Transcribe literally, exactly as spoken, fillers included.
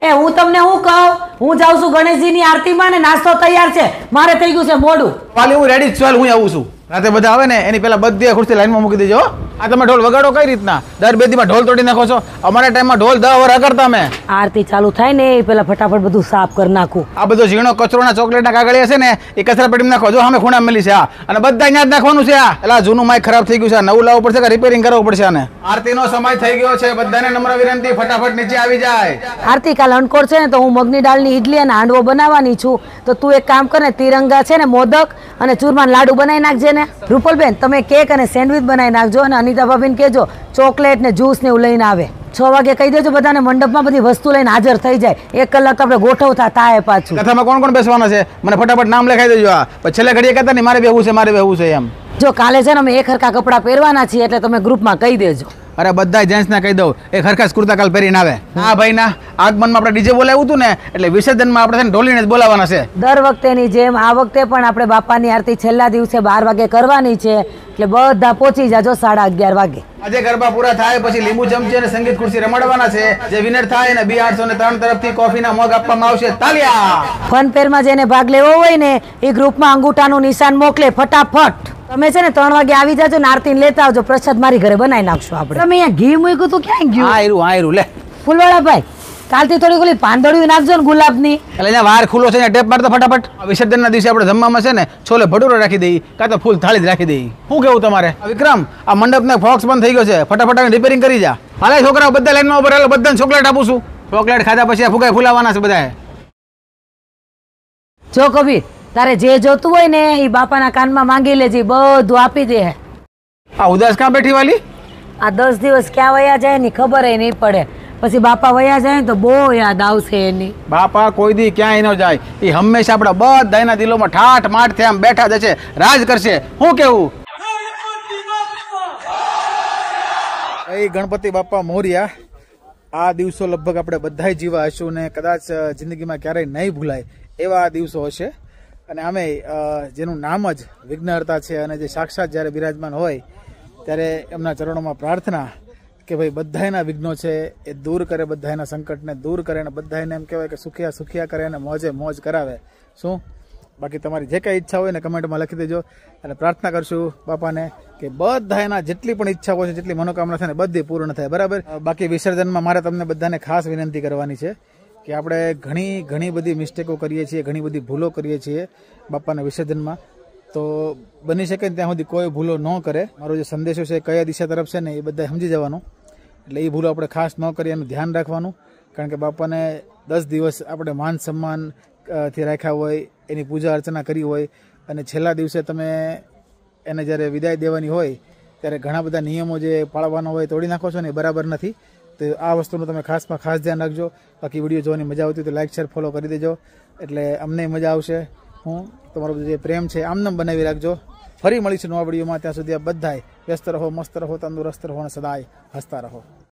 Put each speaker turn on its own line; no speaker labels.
એ હું તમને હું કહું, હું જાઉં છું ગણેશજીની આરતીમાં ને નાસ્તો તૈયાર છે, મારે થઈ ગયું છે મોડું.
વાલી હું રેડી છું, હું આવું છું. રાતે બધા આવે ને એની પેલા બધી ખુરશી લાઈનમાં મૂકી દેજો. આ તમે ઢોલ વગાડો કઈ રીતના? દર બે દીમાં ઢોલ તોડી નાખો છો. અમારા ટાઈમમાં ઢોલ દહ વર કરતા અમે.
આરતી ચાલુ થાય ને એ પેલા ફટાફટ બધું સાફ કરી નાખું.
આ બધો ઝીણો કચરોના ચોકલેટના કાગળિયા છે ને એ કચરા પેટીમાં નાખો. જો અમે ખૂણા મેલી છે આ, અને બધા અહીંયા જ નાખવાનું છે. આ એટલે જૂનું માઇક ખરાબ થઈ ગયું છે, નવું લાવવું પડશે કે રિપેરિંગ કરવું પડશે આને. આરતીનો સમય થઈ ગયો છે, બધાને નમ્ર વિનંતી ફટાફટ નીચે આવી જાય.
આરતી કાલ અણકોર છે ને તો હું મગની દાળની ઈડલી અને હાંડવો બનાવવાની છું, તો તું એક કામ કર ને, તિરંગા છે ને મોદક અને ચૂરમાના લાડુ બનાવી નાખજે ને. રૂપલબેન તમે કેક અને સેન્ડવિચ બનાવી નાખજો, અને અનિતા ભાભીને કહેજો ચોકલેટ ને જ્યુસ ને એવું લઈને આવે. છ વાગે કહી દેજો બધાને મંડપમાં બધી વસ્તુ લઈને હાજર થઈ જાય. એક કલાક આપણે ગોઠવતા થાય પાછું.
કથામાં કોણ કોણ બેસવાના છે મને ફટાફટ નામ લખાઈ દેજો. આ પછી છેલ્લે ઘડીએ કહેતા નહીં મારે બેહવું છે મારે બેહવું છે એમ.
જો કાલે છે ને અમે એક હરખા કપડાં પહેરવાના છીએ, એટલે તમે ગ્રુપમાં કહી દેજો.
અરે બધા જેન્ટ્સ ને કહી દઉં એક હરખા કુર્તા કાલ પહેરીને આવે. હા ભાઈ ના આગમનમાં આપણે ડીજે બોલાવ્યું હતું ને, એટલે વિસર્જનમાં આપણે છે ને ઢોલીને જ બોલાવવાના છે.
દર વખતેની જેમ આ વખતે પણ આપણે બાપાની આરતી છેલ્લા દિવસે બાર વાગે કરવાની છે, એટલે બધા પહોંચી જાજો સાડા અગિયાર વાગે.
આજે ગરબા પૂરા થાય પછી લીંબુ ચમચી અને સંગીત ખુરશી રમાડવાના છે. જે વિનર થાય ને બી આઠસો ને ત્રણ તરફથી કોફીના મગ આપવામાં આવશે. તાલિયા.
ફન ફેરમાં જેને ભાગ લેવો હોય ને એ ગ્રુપમાં અંગૂઠાનું નિશાન મોકલે ફટાફટ. તમે છે ને ત્રણ વાગે આવી જાજો ને આરતી લેતા આવજો, પ્રસાદ મારી ઘરે બનાવી નાખશું આપણે. તમે અહીંયા ઘી મૂક્યું તું ક્યાં ગયું?
આયરું આયરું લે.
ફૂલવાળા ભાઈ કાલથી થોડી ઓલી પાંદડ્યું નાખજો ને ગુલાબની.
એટલે અહીંયા વાર ખુલ્લો છે ટેપ મારતો ફટાફટ. વિસર્જનના દિવસે આપણે જમવામાં છે ને છોલે ભટુરો રાખી દઈ, કાં તો ફૂલ થાળી જ રાખી દઈ. શું કેવું તમારે વિક્રમ? આ મંડપને ફોક્સ બંધ થઈ ગયો છે, ફટાફટ આવીને રિપેરિંગ કરી જા. હાલે છોકરાઓ બધા લાઈનમાં ઉભા રહેલો, બધાને ચોકલેટ આપું છું. ચોકલેટ ખાધા પછી ફુગાઈ ફૂલાવાના છે બધા.
જો કબીર તારે જે જોતું હોય ને એ બાપાના કાનમાં માંગી લેજે, બધું આપી દે.
આ ઉદાસ ક્યાં બેઠી વાલી?
આ દસ દિવસ ક્યાં વયા જાય ની ખબર નહીં પડે, પછી બાપા વયા જાય ને તો બહુ યાદ આવશે એની.
બાપા કોઈ દી ક્યાંય ન જાય, એ હંમેશા આપણા બધાના દિલોમાં ઠાઠ માઠ આમ બેઠા જ છે, રાજ કરશે. શું કેવું? એ ગણપતિ બાપા મોરિયા. આ દિવસો લગભગ આપણે બધા જીવા હશું ને કદાચ જિંદગીમાં ક્યારેય નહીં ભૂલાય એવા આ દિવસો હશે. અને આમે જેનું નામ જ વિઘ્નહર્તા છે, અને જે સાક્ષાત જ્યારે બિરાજમાન હોય ત્યારે એમના ચરણોમાં પ્રાર્થના કે ભાઈ બધાના વિઘ્નો છે એ દૂર કરે, બધાના સંકટને દૂર કરે, અને બધાને એમ કહેવાય કે સુખિયા સુખિયા કરે અને મોજે મોજ કરાવે. શું બાકી તમારી જે કંઈ ઈચ્છા હોય ને કમેન્ટમાં લખી દેજો, અને પ્રાર્થના કરશું બાપાને કે બધાના જેટલી પણ ઈચ્છાઓ છે, જેટલી મનોકામના છે ને બધી પૂર્ણ થાય. બરાબર. બાકી વિસર્જનમાં મારે તમને બધાને ખાસ વિનંતી કરવાની છે કે આપણે ઘણી ઘણી બધી મિસ્ટેકો કરીએ છીએ, ઘણી બધી ભૂલો કરીએ છીએ બાપાના વિસર્જનમાં. તો બની શકે ત્યાં સુધી કોઈ ભૂલો ન કરે. મારો જે સંદેશો છે કયા દિશા તરફ છે ને એ બધા સમજી જવાનું, એટલે એ ભૂલો આપણે ખાસ ન કરીએ એનું ધ્યાન રાખવાનું. કારણ કે બાપાને દસ દિવસ આપણે માન સન્માનથી રાખ્યા હોય, એની પૂજા અર્ચના કરી હોય, અને છેલ્લા દિવસે તમે એને જ્યારે વિદાય દેવાની હોય ત્યારે ઘણા બધા નિયમો જે પાળવાનો હોય તોડી નાખો છો ને એ બરાબર નથી. તો આ વસ્તુનું તમે ખાસમાં ખાસ ધ્યાન રાખજો. બાકી વિડીયો જોવાની મજા આવતી તો લાઇક શેર ફોલો કરી દેજો, એટલે અમને મજા આવશે. હું તમારો જે પ્રેમ છે આમનામ બનાવી રાખજો. ફરી મળીશું નવા વિડીયોમાં. ત્યાં સુધી આ બધાય વ્યસ્ત રહો, મસ્ત રહો, તંદુરસ્ત રહો અને સદાય હસતા રહો.